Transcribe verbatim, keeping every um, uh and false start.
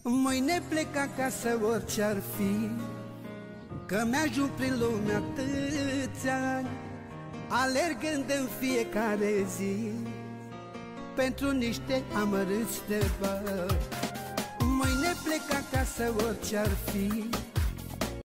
Mâine plec acasă orice-ar fi, că mi-ajung prin lume atâția ani, alergând în fiecare zi pentru niște amărâți de bani. Mâine plec acasă orice-ar fi,